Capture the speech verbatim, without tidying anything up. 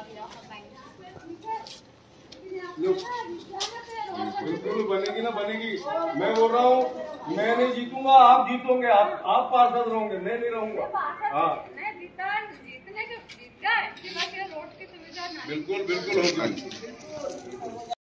बिल्कुल बनेगी ना बनेगी। मैं बोल रहा हूँ मैं नहीं जीतूंगा, आप जीतोगे। आप आप पार्षद रहोगे, मैं नहीं रहूंगा। हाँ बिल्कुल बिल्कुल होगी।